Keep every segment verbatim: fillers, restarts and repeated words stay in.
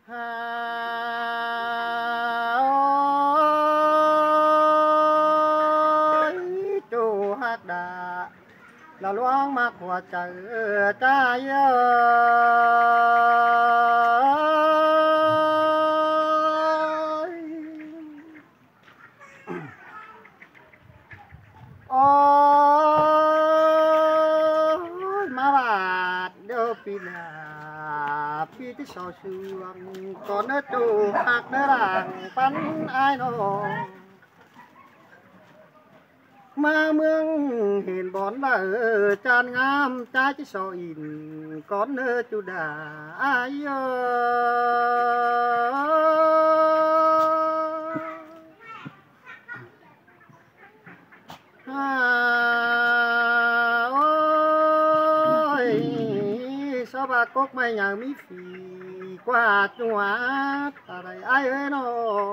ơi chú hát đã là loáng mắt của trời trai ơi ôi má bà đâu phi là phi cái sò sương còn nó chú hát nó làng bắn ai nó ma mương hiền bón là ở tràn ngam trái chứ sò in con nơ chú đà ai ơi sao bà cốc mày nhà mi phì qua chua ta đây ai ơi nó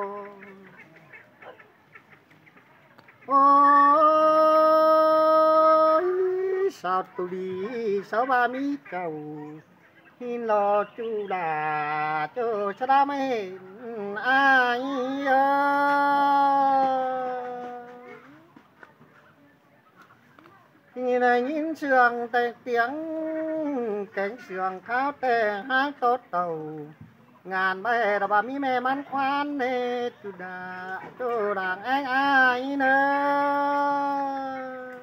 ôi sao tôi đi sao ba mi cầu hin lo chu đà cho cha đam ai ơi nhìn này nhìn sườn tè tiếng cánh sườn khao tè hát tốt tàu ngàn bè đà bà mi mẹ mắn khoan nè chu đà chu đàng anh ai nữa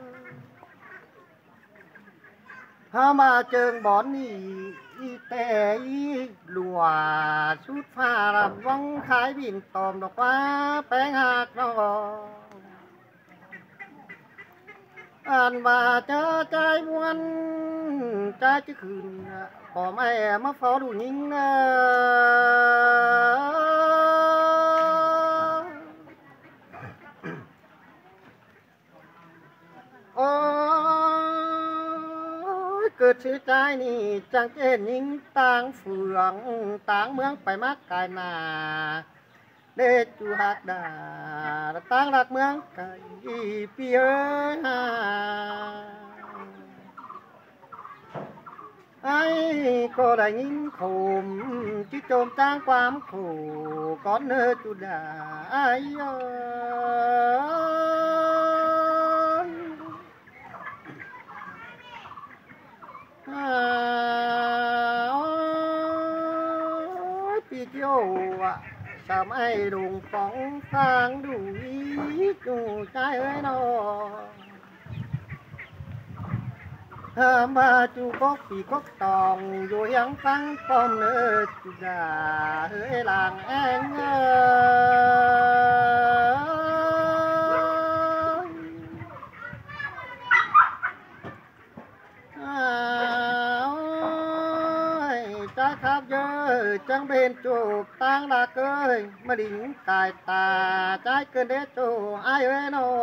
hà mà trường bón đi y tè y lùa sút pha làm vong khái bình tòm đọc quá bén hạt nó anh bà cho trái buôn trái chứ khอื่n có mẹ mà phó đủ nhìn ôiเกิดชื่อใจนี่จังเอ็นยิงต่างเฟืองต่างเมืองไปมักกายนาเดจูหักดาต่างหลักเมืองไก่ปีเอ้ยไอ้ก็ได้ยินโคมที่โจมจ้างความขู่ก้อนเนื้อจุดาไอ้เอ้ยปีเกี่ยวอ่ะสามไอ้ดุงฟองทางดูอีจูใจเอ้ยนอมาจูก็ปีก็ตองอยู่ยังฟังป้อมเนื้อจุดาเฮ้ยหลังแองเอ้ยจ้าครับเยอะจังเป็นจูบตั้งละเกยมาดิ่งกายตาใจเกินเด็ดจูไอ้เอ้ยนอ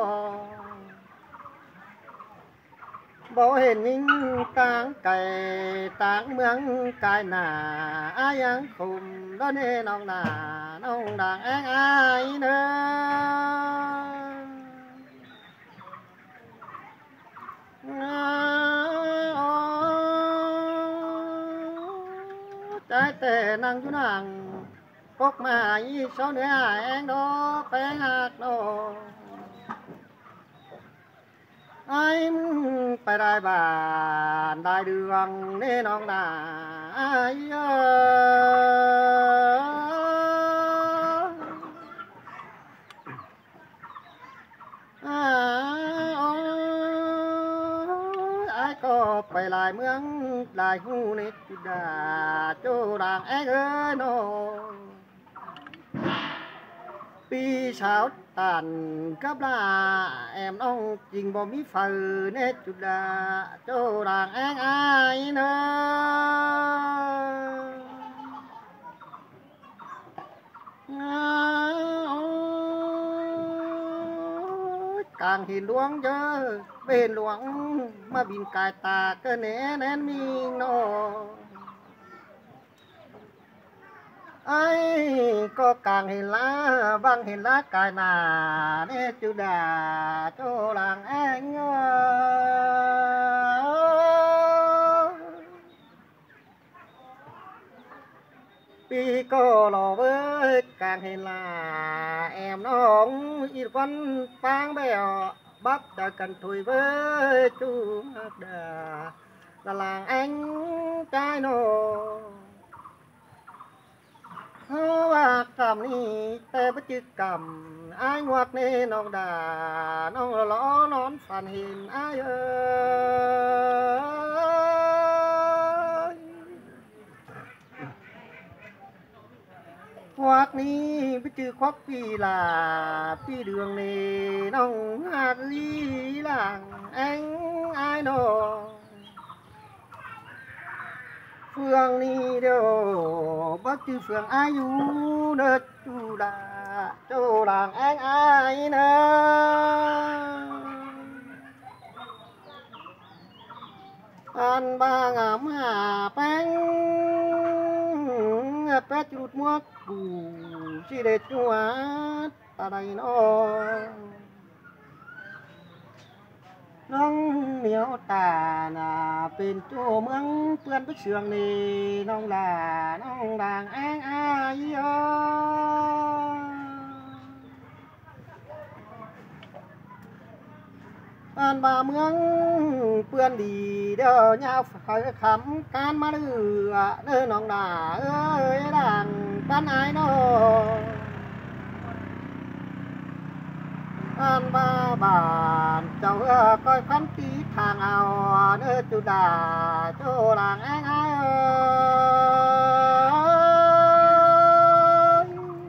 บ่เห็นนิ่งต่างไก่ต่างเมืองกายหนาอายังคุมแล้วเน่น้องหนาน้องด่างแองอายเน้อใจแต่นางอยู่นางพกมาอีเสาเนื้อแองดอแป้งหักโนไอ้ไปได้บ้านได้เดืองเน่น้องนาไอ้เอ้ไอ้ก็ไปหลายเมืองหลายหูนิดดาโจด่างแอ้เอ้ยโนปีเช้าตันกับลาแอมน้องจริงบ่มีฝืนเนจุดาโจด่างแองอายเนอกลางหินหลวงเยอะเป็นหลวงมาบินกายตาก็แน่แน่นมีโนไอ้ก็กลางเห็นละบางเห็นละกายนาเนจุดาโจหลังแองเอ้ย pi cô lò với càng hình là em nóng ít con phang bèo bắp đã cần thổi với chú đà là làng anh trai nô và cầm ni tê bất chư cầm ai ngoặc nê nong đà nong lõ nón phản hình ai ơi ngoặc ni bất chư khoác pi là pi đường nê nong hạt lý làng anh ai nô phương ni đều bất chư phương ai du nơ chu đà châu làng anh ai nơ an ba ngắm hà bánh pet rụt muốt bù chi để chua ta đây nóน้องเหนียวตาน่ะเป็นโจเมืองเพื่อนไปเชืองนี่น้องลาน้องด่างแองอายเอ้บ้านบ่าเมืองเพื่อนดีเด้อยาวคอยคำการมาเลือเด้อน้องด่าเอ้ยด่างบ้านไอ้น้องบ้านบ้าบ้านเจ้าเออคอยคันตีทางเอาเนื้อจุดาโจหลังแองไอเออ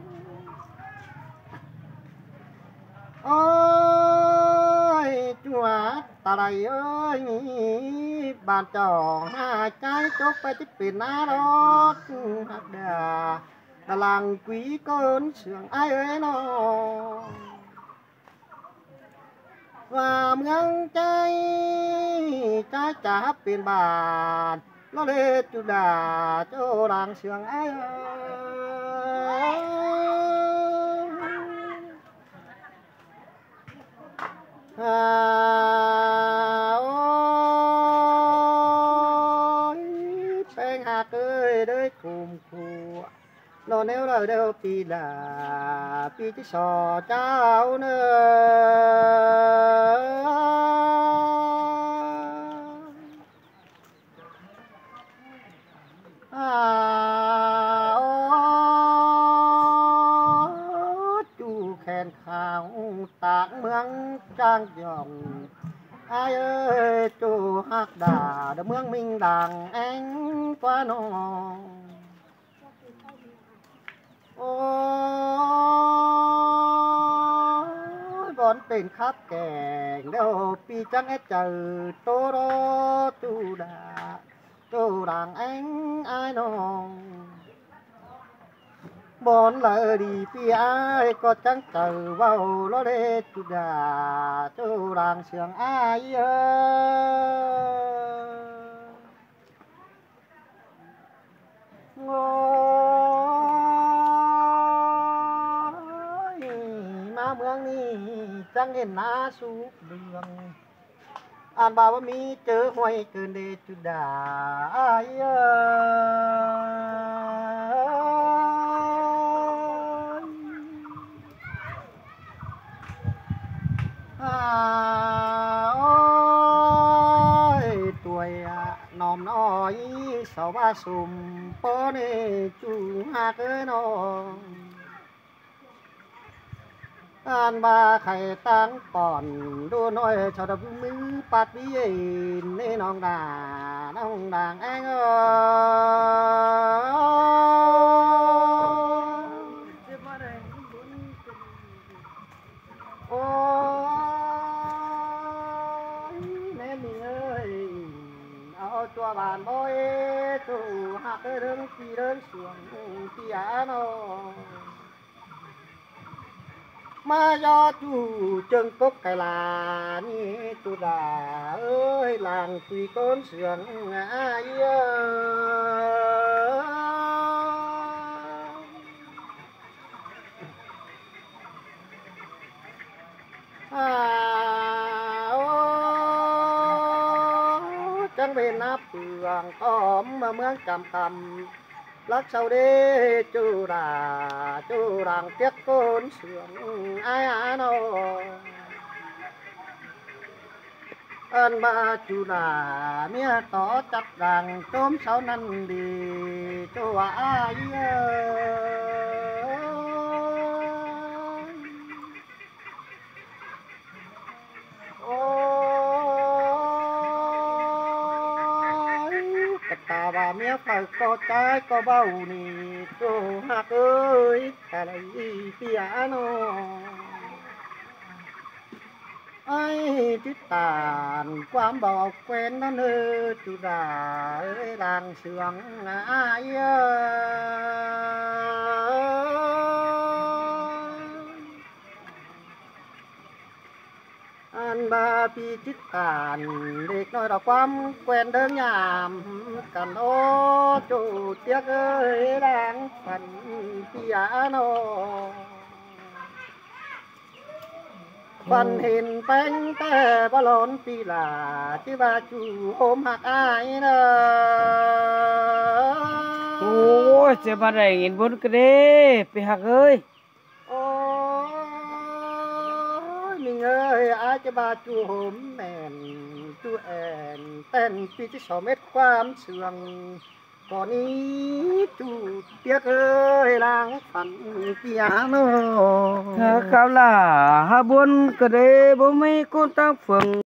โอ้ยจัวตาไรเอ้ยบ้านเจ้าหาใจจกไปที่ปิดหน้ารถหักเดือตะลังquý cơn sương ai ơi nó và mương trái trái chảเป็นบาทnó lênจุดาโจรังเสียงไอ้อ่าโอ้ยเป็นหากเอ้ยได้คุมขัวnó nếu là đâu pi là pi cái sò cháu nữa à ô chú khen khảo tạng mương trang dòng ai ơi chú hát đà đờ mương minh đàng anh qua nonโอ้ยบอนเป็นคับแกงเดี๋ยวปีจังไอ้เจอโตโรจูดาจูดังเอ็งไอ้น้องบอนเลยดีปีไอ้ก็จังเจอว่าโลเลจูดาจูดังเสียงไอ้เอ้โง่เมืองนี้จังเห็นหน้าสูบเดืองอ่านบ่าว่ามีเจอห้วยเกินเดจุดาเอ้ยอ่าโอ้ยตัวน้อมน้อยสาวบ้าสุ่มโปเนจูหาเกยน้องอ่านบาไข่ตั้งป่อนดูน้อยชาวดับมือปัดวิเอ็นนี่น้องด่าน้องด่างแองเออโอ้ยแม่มีเอ้ยเอาตัวบานบ่อยจูหักเรื่องที่เรื่องส่วนที่อาโนmà do chú chân cốt cái là như chú đà ơi làng tùy con sườn ai à ô chẳng bên nắp tường tóm mà mướn cầm cầm lắc sau đê chú đà chú đàng tiếc côn sướng ai á nó ơn ba chú đà mía tỏ chặt đàng tôm sáu năn đi chú ai ta bà mía phải có trái có bầu nì cô hát ơi ta lấy piano ai tít tàn quám bò quen nó nơ chú đà ơi làng sướng ai anh ba pi tít tàn ด็กน้อยดอกความแควนเดินยามกันโอ้จูเตียกเอ้ยดังฝันปิยาโนฝันเห็นแป้งแต่บอลอนปีลาที่ว่าจูโอมหักอายเนอโอ้ยจะมาได้เงินบนกระเดไปหักเอ้ยโอ้ยมีเงยอาจจะบาจูโหมแม่นจูแอนเต้นปีที่สองเม็ดความเสื่องก่อนนี้จูเตียกเอ้ยล้างฝันปิยาโนถ้าเขาล่ะหาบนกระเดบ่มีคนตามฝัง